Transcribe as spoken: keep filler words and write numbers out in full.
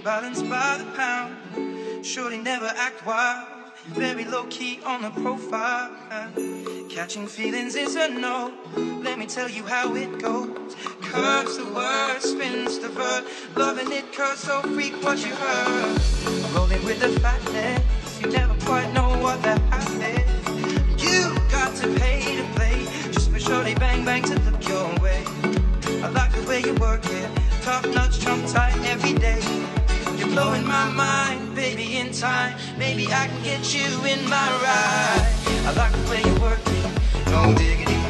balanced by the pound. Surely never act wild, very low key on the profile. Catching feelings is a no, let me tell you how it goes. Curves the word, spins the verb, loving it cause so freak what you heard. Rolling with the fatness, you never quite know what that happens. You got to pay to play, just for sure they bang bang to look your way. I like the way you work it, top notch, trump tight every day. You're blowing my mind, baby, in time. Maybe I can get you in my ride. I like the way you work it, no diggity.